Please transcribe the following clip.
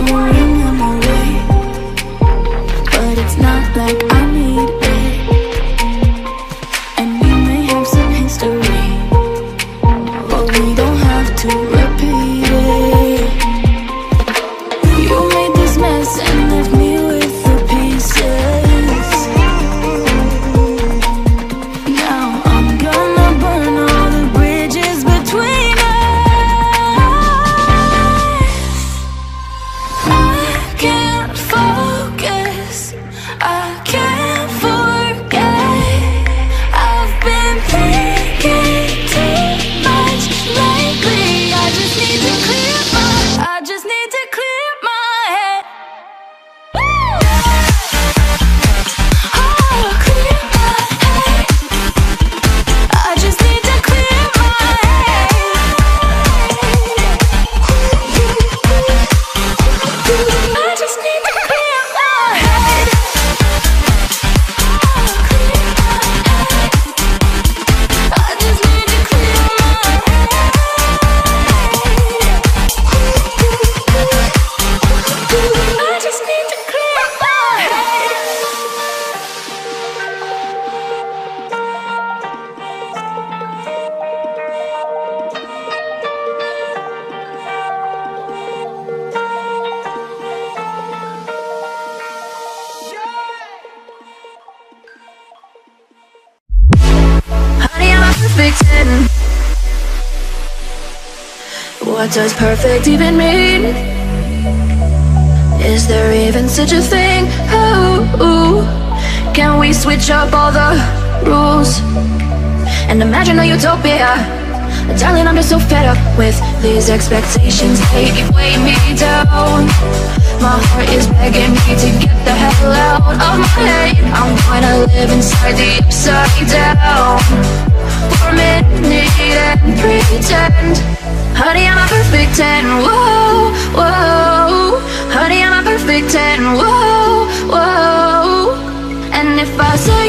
to remember it, but it's not like I need it. And we may have some history, but we don't have to repeat it. You made this mess and left me with the pieces. Now I'm gonna burn all the bridges between us. I can't focus, I can't forget. I've been thinking too much lately. I just need to clear my head. Oh, clear my head. I just need to clear my head. I just need to clear my head. I just need to clear my head. I just need to clear my head. Honey, I'm a perfect 10. What does perfect even mean? Is there even such a thing? Oh, can we switch up all the rules and imagine a utopia? Darling, I'm just so fed up with these expectations. They weigh me down. My heart is begging me to get the hell out of my head. I'm gonna live inside the upside down for a minute and pretend. Honey, I'm a perfect 10. Whoa, whoa. Honey, I'm a perfect 10. Whoa, whoa. And if I say